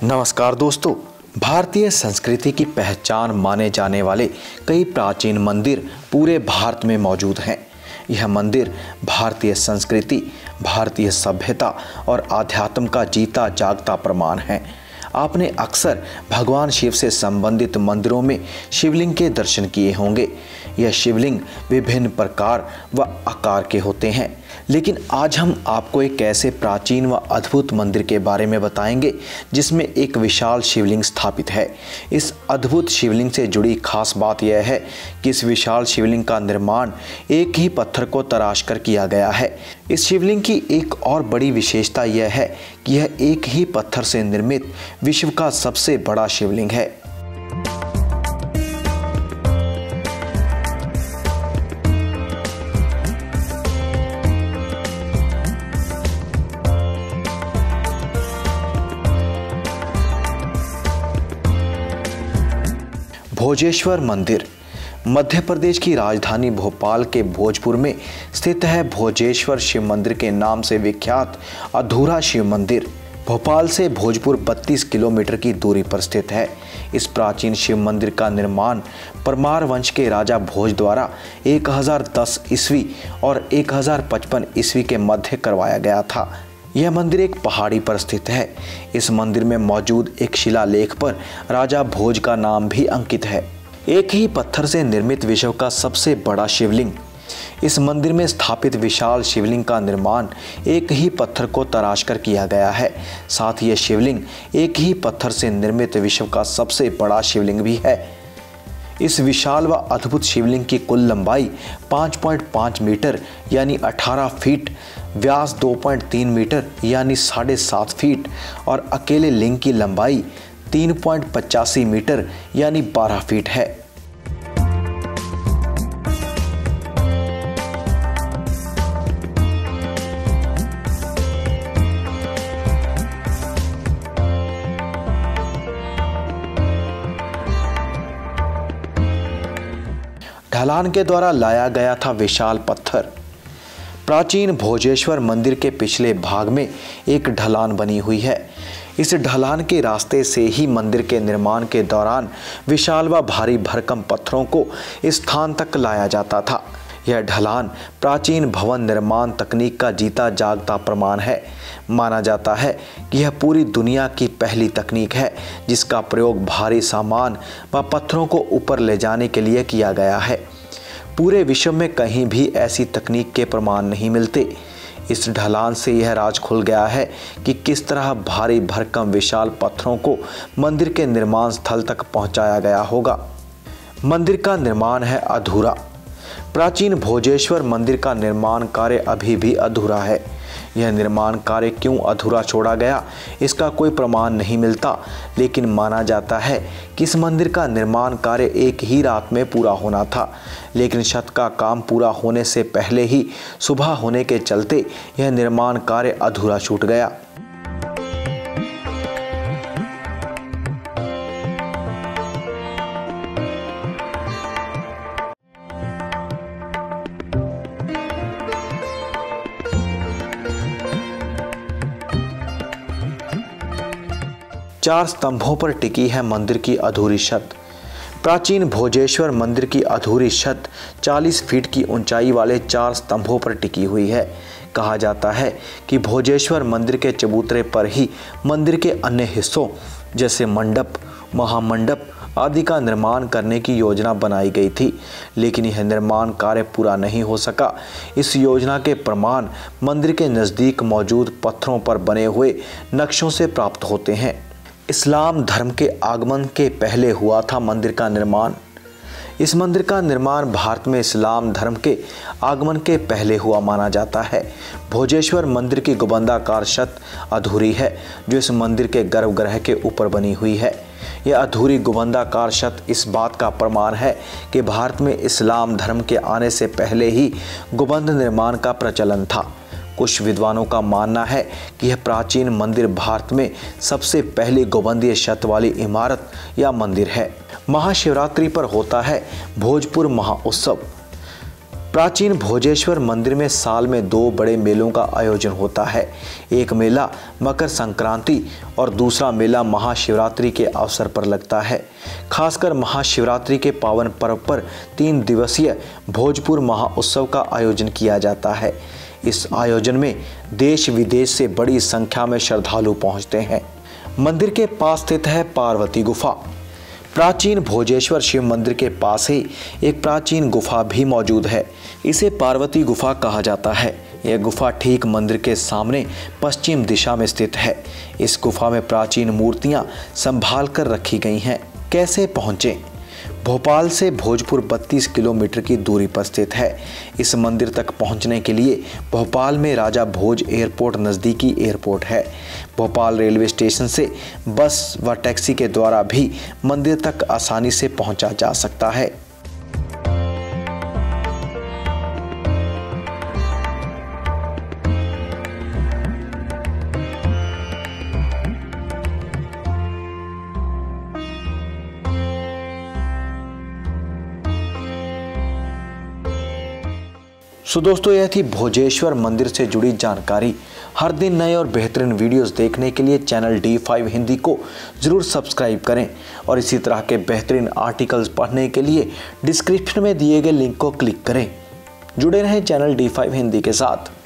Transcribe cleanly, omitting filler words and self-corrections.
नमस्कार दोस्तों, भारतीय संस्कृति की पहचान माने जाने वाले कई प्राचीन मंदिर पूरे भारत में मौजूद हैं। यह मंदिर भारतीय संस्कृति, भारतीय सभ्यता और आध्यात्म का जीता जागता प्रमाण है। आपने अक्सर भगवान शिव से संबंधित मंदिरों में शिवलिंग के दर्शन किए होंगे। यह शिवलिंग विभिन्न प्रकार व आकार के होते हैं, लेकिन आज हम आपको एक ऐसे प्राचीन व अद्भुत मंदिर के बारे में बताएंगे जिसमें एक विशाल शिवलिंग स्थापित है। इस अद्भुत शिवलिंग से जुड़ी खास बात यह है कि इस विशाल शिवलिंग का निर्माण एक ही पत्थर को तराश कर किया गया है। इस शिवलिंग की एक और बड़ी विशेषता यह है कि यह एक ही पत्थर से निर्मित विश्व का सबसे बड़ा शिवलिंग है। भोजेश्वर मंदिर मध्य प्रदेश की राजधानी भोपाल के भोजपुर में स्थित है। भोजेश्वर शिव मंदिर के नाम से विख्यात अधूरा शिव मंदिर भोपाल से भोजपुर 32 किलोमीटर की दूरी पर स्थित है। इस प्राचीन शिव मंदिर का निर्माण परमार वंश के राजा भोज द्वारा 1010 ईस्वी और 1055 ईस्वी के मध्य करवाया गया था। यह मंदिर एक पहाड़ी पर स्थित है। इस मंदिर में मौजूद एक शिलालेख पर राजा भोज का नाम भी अंकित है। एक ही पत्थर से निर्मित विश्व का सबसे बड़ा शिवलिंग। इस मंदिर में स्थापित विशाल शिवलिंग का निर्माण एक ही पत्थर को तराश कर किया गया है। साथ ही यह शिवलिंग एक ही पत्थर से निर्मित विश्व का सबसे बड़ा शिवलिंग भी है। इस विशाल व अद्भुत शिवलिंग की कुल लंबाई 5.5 मीटर यानी 18 फीट, व्यास 2.3 मीटर यानी 7.5 फीट और अकेले लिंग की लंबाई 3.85 मीटर यानी 12 फीट है। ढलान के द्वारा लाया गया था विशाल पत्थर। प्राचीन भोजेश्वर मंदिर के पिछले भाग में एक ढलान बनी हुई है। इस ढलान के रास्ते से ही मंदिर के निर्माण के दौरान विशाल व भारी भरकम पत्थरों को इस स्थान तक लाया जाता था। यह ढलान प्राचीन भवन निर्माण तकनीक का जीता जागता प्रमाण है। माना जाता है कि यह पूरी दुनिया की पहली तकनीक है जिसका प्रयोग भारी सामान व पत्थरों को ऊपर ले जाने के लिए किया गया है। पूरे विश्व में कहीं भी ऐसी तकनीक के प्रमाण नहीं मिलते। इस ढलान से यह राज खुल गया है कि किस तरह भारी भरकम विशाल पत्थरों को मंदिर के निर्माण स्थल तक पहुंचाया गया होगा। मंदिर का निर्माण है अधूरा। प्राचीन भोजेश्वर मंदिर का निर्माण कार्य अभी भी अधूरा है। यह निर्माण कार्य क्यों अधूरा छोड़ा गया, इसका कोई प्रमाण नहीं मिलता, लेकिन माना जाता है कि इस मंदिर का निर्माण कार्य एक ही रात में पूरा होना था, लेकिन छत का काम पूरा होने से पहले ही सुबह होने के चलते यह निर्माण कार्य अधूरा छूट गया। चार स्तंभों पर टिकी है मंदिर की अधूरी छत। प्राचीन भोजेश्वर मंदिर की अधूरी छत 40 फीट की ऊंचाई वाले 4 स्तंभों पर टिकी हुई है। कहा जाता है कि भोजेश्वर मंदिर के चबूतरे पर ही मंदिर के अन्य हिस्सों जैसे मंडप, महामंडप आदि का निर्माण करने की योजना बनाई गई थी, लेकिन यह निर्माण कार्य पूरा नहीं हो सका। इस योजना के प्रमाण मंदिर के नज़दीक मौजूद पत्थरों पर बने हुए नक्शों से प्राप्त होते हैं। इस्लाम धर्म के आगमन के पहले हुआ था मंदिर का निर्माण। इस मंदिर का निर्माण भारत में इस्लाम धर्म के आगमन के पहले हुआ माना जाता है। भोजेश्वर मंदिर की गुंबदाकार छत अधूरी है जो इस मंदिर के गर्भगृह के ऊपर बनी हुई है। यह अधूरी गुंबदाकार छत इस बात का प्रमाण है कि भारत में इस्लाम धर्म के आने से पहले ही गुंबद निर्माण का प्रचलन था। कुछ विद्वानों का मानना है कि यह प्राचीन मंदिर भारत में सबसे पहली गुंबदीय छत वाली इमारत या मंदिर है। महाशिवरात्रि पर होता है भोजपुर महोत्सव। प्राचीन भोजेश्वर मंदिर में साल में 2 बड़े मेलों का आयोजन होता है। एक मेला मकर संक्रांति और दूसरा मेला महाशिवरात्रि के अवसर पर लगता है। खासकर महाशिवरात्रि के पावन पर्व पर 3 दिवसीय भोजपुर महाउत्सव का आयोजन किया जाता है। इस आयोजन में देश विदेश से बड़ी संख्या में श्रद्धालु पहुंचते हैं। मंदिर के पास स्थित है पार्वती गुफा। प्राचीन भोजेश्वर शिव मंदिर के पास ही एक प्राचीन गुफा भी मौजूद है। इसे पार्वती गुफा कहा जाता है। यह गुफा ठीक मंदिर के सामने पश्चिम दिशा में स्थित है। इस गुफा में प्राचीन मूर्तियां संभाल कर रखी गई हैं। कैसे पहुँचें? भोपाल से भोजपुर 32 किलोमीटर की दूरी पर स्थित है। इस मंदिर तक पहुंचने के लिए भोपाल में राजा भोज एयरपोर्ट नज़दीकी एयरपोर्ट है। भोपाल रेलवे स्टेशन से बस व टैक्सी के द्वारा भी मंदिर तक आसानी से पहुंचा जा सकता है। सो दोस्तों, यह थी भोजेश्वर मंदिर से जुड़ी जानकारी। हर दिन नए और बेहतरीन वीडियोस देखने के लिए चैनल D5 हिंदी को ज़रूर सब्सक्राइब करें और इसी तरह के बेहतरीन आर्टिकल्स पढ़ने के लिए डिस्क्रिप्शन में दिए गए लिंक को क्लिक करें। जुड़े रहें चैनल D5 हिंदी के साथ।